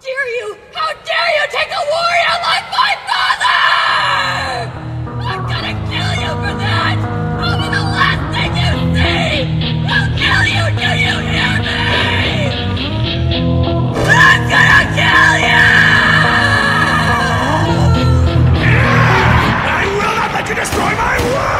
dare you? How dare you take a warrior like my father? I'm gonna kill you for that! I'll be the last thing you see! I'll kill you, do you hear me? I'm gonna kill you! I will not let you destroy my world!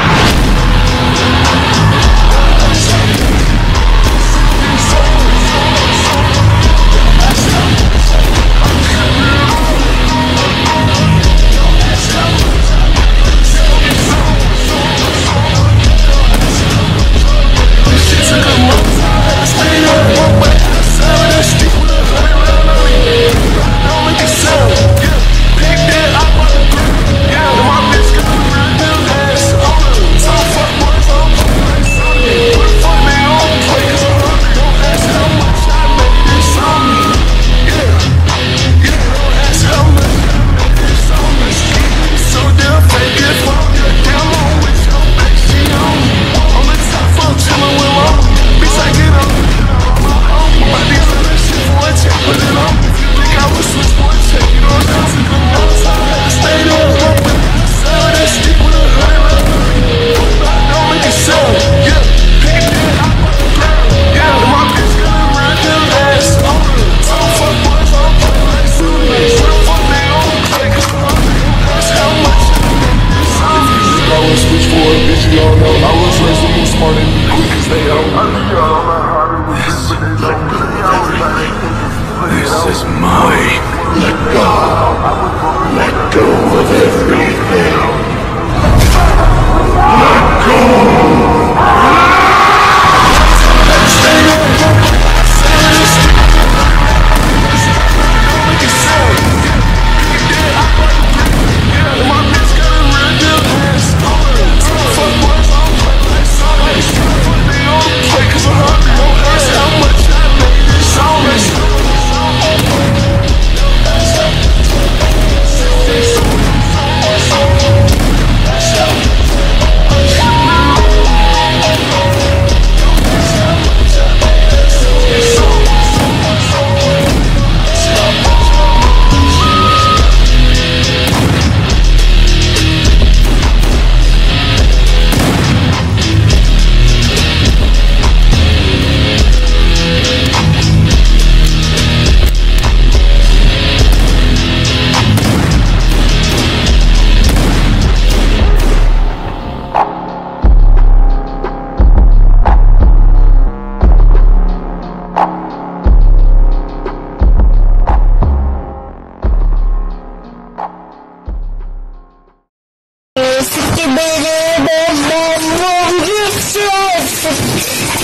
This is mine. Let go. Let go of everything. Let go. Если тебе не дай,